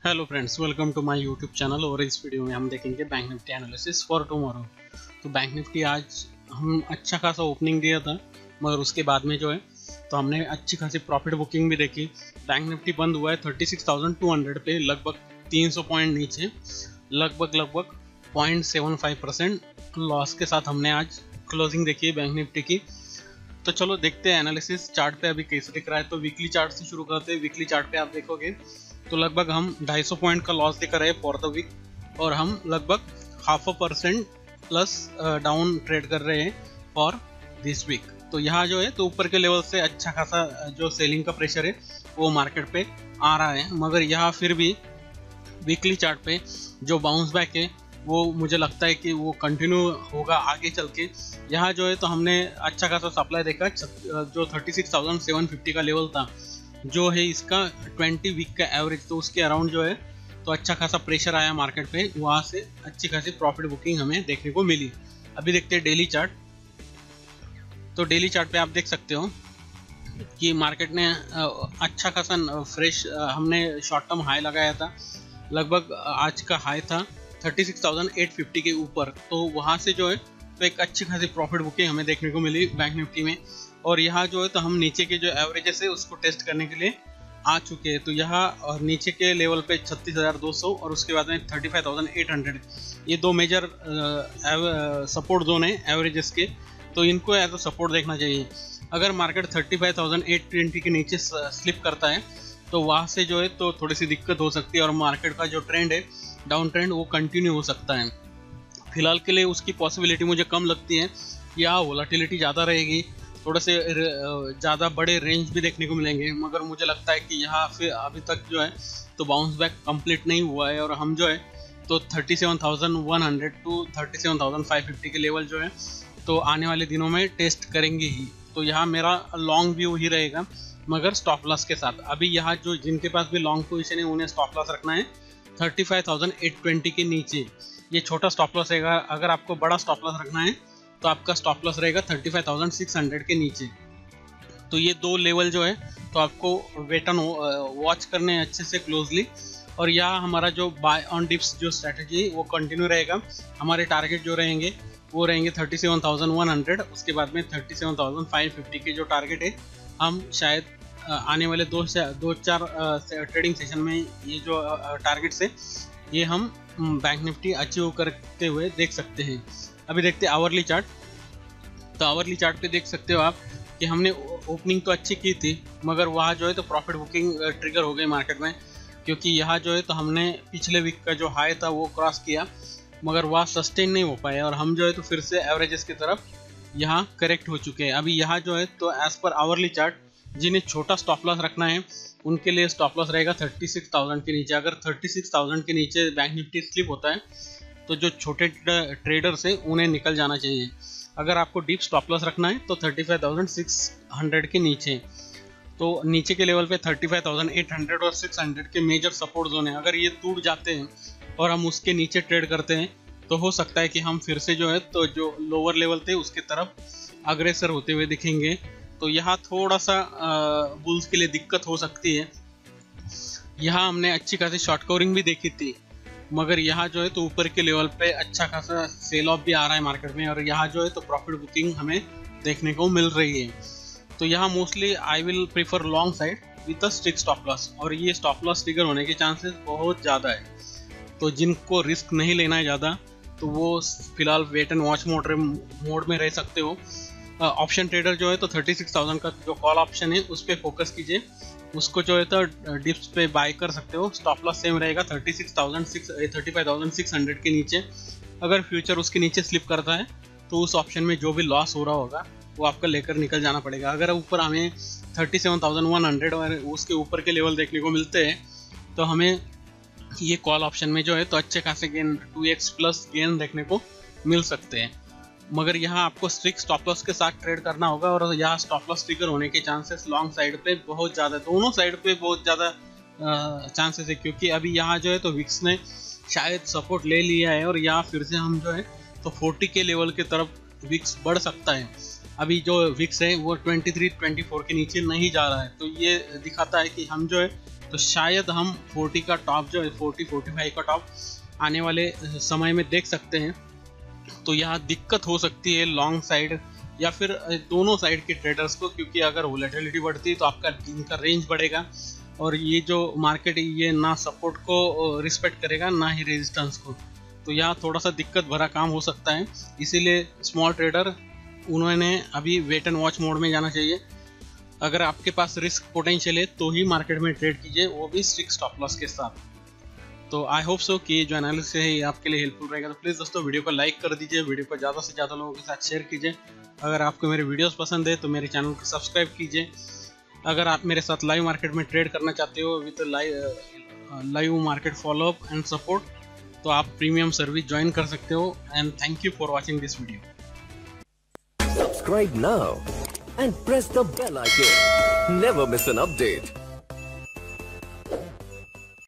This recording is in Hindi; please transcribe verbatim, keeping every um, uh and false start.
Hello friends, welcome to my YouTube channel. और इस वीडियो में हम देखेंगे Bank Nifty analysis for tomorrow. तो बैंक निफ्टी आज हम अच्छा खासा ओपनिंग दिया था, मगर उसके बाद में जो है तो हमने अच्छी खासी प्रॉफिट बुकिंग भी देखी। बैंक निफ्टी बंद हुआ है thirty six thousand two hundred पे, लगभग तीन सौ पॉइंट नीचे, लगभग लगभग point seven five percent loss के साथ हमने आज क्लोजिंग देखी है बैंक निफ्टी की। तो चलो देखते हैं एनालिसिस चार्ट पे अभी कैसे दिख रहा है। तो वीकली चार्ट से शुरू करते हैं। वीकली चार्ट पे आप देखोगे तो लगभग हम दो सौ पॉइंट पॉइंट का लॉस दिखा रहे हैं फॉर द वीक, और हम लगभग half a percent plus down trade कर रहे हैं फॉर दिस वीक। तो यहाँ जो है तो ऊपर के लेवल से अच्छा खासा जो सेलिंग का प्रेशर है वो मार्केट पे आ रहा है, मगर यहाँ फिर भी वीकली चार्ट पे जो बाउंस बैक है वो मुझे लगता है कि वो कंटिन्यू होगा आगे चल के। यहाँ जो है तो हमने अच्छा खासा सप्लाई देखा, जो thirty six thousand seven fifty का लेवल था जो है इसका ट्वेंटी वीक का एवरेज, तो उसके अराउंड जो है तो अच्छा खासा प्रेशर आया मार्केट पे, वहाँ से अच्छी खासी प्रॉफिट बुकिंग हमें देखने को मिली। अभी देखते हैं डेली चार्ट। तो डेली चार्ट पे आप देख सकते हो कि मार्केट ने अच्छा खासा फ्रेश, हमने शॉर्ट टर्म हाई लगाया था, लगभग आज का हाई था thirty six thousand eight fifty के ऊपर। तो वहाँ से जो है तो एक अच्छी खासी प्रॉफिट बुकिंग हमें देखने को मिली बैंक निफ्टी में। और यहाँ जो है तो हम नीचे के जो एवरेजेस है उसको टेस्ट करने के लिए आ चुके हैं। तो यहाँ और नीचे के लेवल पे छत्तीस हज़ार दो सौ और उसके बाद में thirty five thousand eight hundred, ये दो मेजर सपोर्ट जोन है एवरेजेस के, तो इनको एज अ सपोर्ट देखना चाहिए। अगर market thirty five thousand eight twenty के नीचे स्लिप करता है तो वहाँ से जो है तो थोड़ी सी दिक्कत हो सकती है और मार्केट का जो ट्रेंड है डाउन ट्रेंड वो कंटिन्यू हो सकता है। फिलहाल के लिए उसकी पॉसिबिलिटी मुझे कम लगती है। यहाँ वोलेटिलिटी ज़्यादा रहेगी, थोड़े से ज़्यादा बड़े रेंज भी देखने को मिलेंगे, मगर मुझे लगता है कि यहाँ फिर अभी तक जो है तो बाउंस बैक कंप्लीट नहीं हुआ है और हम जो है तो thirty seven thousand one hundred to thirty seven thousand five fifty के लेवल जो है तो आने वाले दिनों में टेस्ट करेंगे ही। तो यहाँ मेरा लॉन्ग व्यू ही रहेगा, मगर स्टॉप लॉस के साथ। अभी यहाँ जो जिनके पास भी लॉन्ग पोजीशन है उन्हें स्टॉप लॉस रखना है thirty five thousand eight twenty के नीचे। ये छोटा स्टॉप लॉस रहेगा। अगर आपको बड़ा स्टॉप लॉस रखना है तो आपका स्टॉप लॉस रहेगा thirty five thousand six hundred के नीचे। तो ये दो लेवल जो है तो आपको वेट ऑन वॉच करने हैं अच्छे से क्लोजली। और यहाँ हमारा जो बाय ऑन डिप्स जो स्ट्रैटेजी है वो कंटिन्यू रहेगा। हमारे टारगेट जो रहेंगे वो रहेंगे thirty seven thousand one hundred, उसके बाद में thirty seven thousand five fifty के जो टारगेट है हम शायद आने वाले दो से दो चार ट्रेडिंग सेशन में ये जो टारगेट्स है ये हम बैंक निफ्टी अचीव करते हुए देख सकते हैं। अभी देखते हैं आवरली चार्ट। तो आवरली चार्ट पे देख सकते हो आप कि हमने ओपनिंग तो अच्छी की थी, मगर वहाँ जो है तो प्रॉफिट बुकिंग ट्रिगर हो गई मार्केट में, क्योंकि यहाँ जो है तो हमने पिछले वीक का जो हाई था वो क्रॉस किया, मगर वहाँ सस्टेन नहीं हो पाया और हम जो है तो फिर से एवरेजेस की तरफ यहाँ करेक्ट हो चुके हैं। अभी यहाँ जो है तो एज पर आवरली चार्ट जिन्हें छोटा स्टॉप लॉस रखना है उनके लिए स्टॉप लॉस रहेगा थर्टी सिक्स थाउजेंड के नीचे। अगर थर्टी सिक्स थाउजेंड के नीचे बैंक निफ्टी स्लिप होता है तो जो छोटे ट्रेडर्स हैं उन्हें निकल जाना चाहिए। अगर आपको डीप स्टॉप लॉस रखना है तो thirty five thousand six hundred के नीचे, तो नीचे के लेवल पे thirty five thousand eight hundred और सिक्स हंड्रेड के मेजर सपोर्ट जोन है। अगर ये टूट जाते हैं और हम उसके नीचे ट्रेड करते हैं तो हो सकता है कि हम फिर से जो है तो जो लोअर लेवल थे उसके तरफ अग्रेसर होते हुए दिखेंगे। तो यहाँ थोड़ा सा बुल्स के लिए दिक्कत हो सकती है। यहाँ हमने अच्छी खासी शॉर्ट कवरिंग भी देखी थी, मगर यहाँ जो है तो ऊपर के लेवल पे अच्छा खासा सेल ऑफ भी आ रहा है मार्केट में और यहाँ जो है तो प्रॉफिट बुकिंग हमें देखने को मिल रही है। तो यहाँ mostly I will prefer long side with a strict stop loss, और ये स्टॉप लॉस ट्रिगर होने के चांसेस बहुत ज़्यादा है। तो जिनको रिस्क नहीं लेना है ज़्यादा तो वो फिलहाल wait and watch mode mode में रह सकते हो। ऑप्शन uh, ट्रेडर जो है तो थर्टी सिक्स थाउजेंड का जो कॉल ऑप्शन है उस पर फोकस कीजिए, उसको जो है तो डिप्स पे बाय कर सकते हो। स्टॉप लॉस सेम रहेगा thirty six thousand six thirty five thousand six hundred के नीचे। अगर फ्यूचर उसके नीचे स्लिप करता है तो उस ऑप्शन में जो भी लॉस हो रहा होगा वो आपका लेकर निकल जाना पड़ेगा। अगर ऊपर हमें thirty seven thousand one hundred और उसके ऊपर के लेवल देखने को मिलते हैं तो हमें ये कॉल ऑप्शन में जो है तो अच्छे खासे gain two x plus gain देखने को मिल सकते हैं। मगर यहाँ आपको स्ट्रिक्ट स्टॉप लॉस के साथ ट्रेड करना होगा और यहाँ स्टॉप लॉस ट्रिगर होने के चांसेस लॉन्ग साइड पे बहुत ज़्यादा, दोनों साइड पे बहुत ज़्यादा चांसेस है, क्योंकि अभी यहाँ जो है तो विक्स ने शायद सपोर्ट ले लिया है और यहाँ फिर से हम जो है तो फोर्टी के लेवल की तरफ विक्स बढ़ सकता है। अभी जो विक्स है वो ट्वेंटी थ्री ट्वेंटी फोर के नीचे नहीं जा रहा है, तो ये दिखाता है कि हम जो है तो शायद हम चालीस का टॉप जो है चालीस पैंतालीस का टॉप आने वाले समय में देख सकते हैं। तो यहाँ दिक्कत हो सकती है लॉन्ग साइड या फिर दोनों साइड के ट्रेडर्स को, क्योंकि अगर वोलेटिलिटी बढ़ती है तो आपका इनका रेंज बढ़ेगा और ये जो मार्केट ये ना सपोर्ट को रिस्पेक्ट करेगा ना ही रेजिस्टेंस को। तो यहाँ थोड़ा सा दिक्कत भरा काम हो सकता है, इसीलिए स्मॉल ट्रेडर उन्होंने अभी वेट एंड वॉच मोड में जाना चाहिए। अगर आपके पास रिस्क पोटेंशियल है तो ही मार्केट में ट्रेड कीजिए, वो भी स्ट्रिक्ट स्टॉप लॉस के साथ। तो आई होप सो कि जो एनालिसिस है ये आपके लिए हेल्पफुल रहेगा। तो प्लीज़ दोस्तों वीडियो को लाइक कर दीजिए, वीडियो को ज़्यादा से ज़्यादा लोगों के साथ शेयर कीजिए। अगर आपको मेरे वीडियोस पसंद है तो मेरे चैनल को सब्सक्राइब कीजिए। अगर आप मेरे साथ लाइव मार्केट में ट्रेड करना चाहते हो with live live market follow up and support, तो आप प्रीमियम सर्विस ज्वाइन कर सकते हो। And thank you for watching this video. Subscribe now and press the bell icon. Never miss an update.